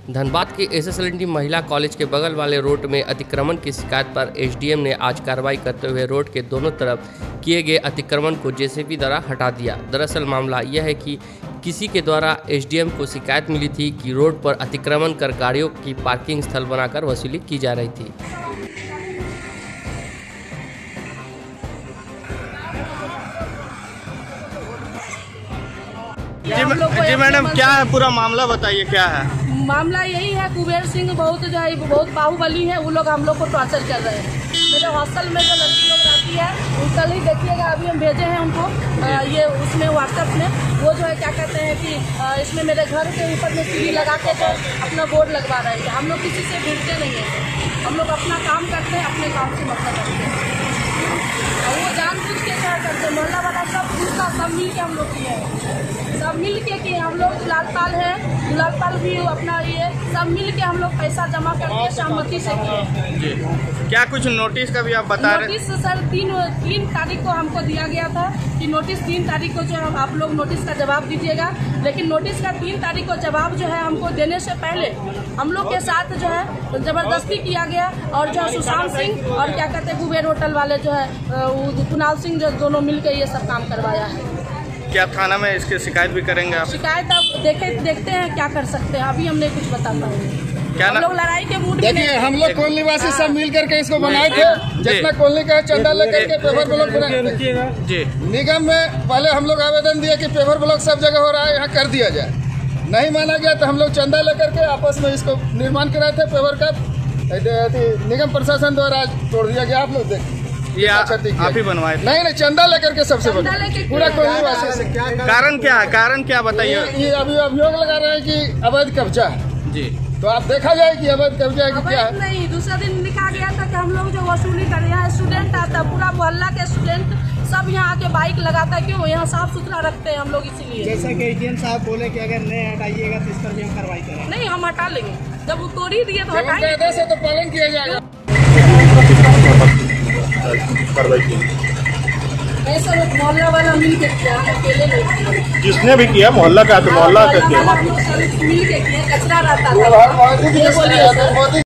धनबाद के एसएसएलएनटी महिला कॉलेज के बगल वाले रोड में अतिक्रमण की शिकायत पर एसडीएम ने आज कार्रवाई करते हुए रोड के दोनों तरफ किए गए अतिक्रमण को जेसीबी द्वारा हटा दिया। दरअसल मामला यह है कि किसी के द्वारा एसडीएम को शिकायत मिली थी कि रोड पर अतिक्रमण कर गाड़ियों की पार्किंग स्थल बनाकर वसूली की जा रही थी। जी मैडम, क्या है पूरा मामला, बताइए क्या है। मामला यही है, कुबेर सिंह बहुत बाहुबली है, वो लोग हम लोग को टॉर्चर कर रहे हैं। मेरे हॉस्टल में जो लड़की लोग रहती है, कल ही देखिएगा, अभी हम भेजे हैं उनको ये उसमें व्हाट्सएप में, वो जो है क्या कहते हैं कि इसमें मेरे घर के ऊपर में सीढ़ी लगा के जो अपना बोर्ड लगवा रहे हैं। हम लोग किसी से भिड़ते नहीं हैं, हम लोग अपना काम करते हैं, अपने काम से मतलब रखते हैं। और वो जानबूझ के क्या करते हैं, मोहल्ला वाला सब पूछता, सब मिल के हम लोग किए हैं, सब मिल के किए। हम लोग दुलालपाल है, दुलालपाल भी अपना ये सब मिल के हम लोग पैसा जमा करके सहमति से किए। क्या कुछ नोटिस का भी आप बता रहे हैं? नोटिस सर 3 तारीख को हमको दिया गया था कि नोटिस 3 तारीख को जो है आप लोग नोटिस का जवाब दीजिएगा। लेकिन नोटिस का 3 तारीख को जवाब जो है हमको देने से पहले हम लोग के साथ जो है जबरदस्ती किया गया। और जो है सुशांत सिंह और क्या कहते हैं कुबेर होटल वाले जो है कुणाल सिंह जो दोनों मिलकर ये सब काम करवाया है। क्या थाना में इसकी शिकायत भी करेंगे आप? शिकायत अब देखते हैं क्या कर सकते हैं, अभी हमने कुछ बता पाएंगे। क्या हम लोग लड़ाई के मूड में देखिए, हम लोग कॉलोनी वासी सब मिल करके इसको बनाए थे। जितना कॉलोनी का चंदा लेकर के पेपर ब्लॉक बनाए जी। निगम में पहले हम लोग आवेदन दिए कि पेपर ब्लॉक सब जगह हो रहा है, यहाँ कर दिया जाए। नहीं माना गया तो हम लोग चंदा लेकर के आपस में इसको निर्माण कराए थे। पेपर का निगम प्रशासन द्वारा तोड़ दिया गया। आप लोग देखिए, ये आप ही बनवाए? नहीं, चंदा लेकर के सबसे पूरा कॉलोनी वासी से। कारण क्या है, कारण क्या बताइए? ये अभी अभियोग लगा रहे हैं कि अवैध कब्जा है जी। तो आप देखा जाए कि अवैध कब्जा है कि क्या है। नहीं, दूसरा दिन लिखा गया था कि हम लोग जो वसूली कर रहे हैं, स्टूडेंट आता है, पूरा मोहल्ला के स्टूडेंट सब यहाँ आके बाइक लगाता है। क्यों? यहाँ साफ सुथरा रखते हैं हम लोग, इसीलिए। जैसा कि एडीएम साहब बोले कि अगर नहीं हटाइएगा तो इस पर भी हम कार्रवाई करेंगे। नहीं, हम हटा लेंगे, जब वो तोड़ ही दिए तो हटाएंगे। तो पालन किया जाएगा। ऐसा मोहल्ला वाला मिल के किया, अकेले नहीं। जिसने भी किया मोहल्ला का, तो मोहल्ला का किया, मिल के किया, कचरा रहता था।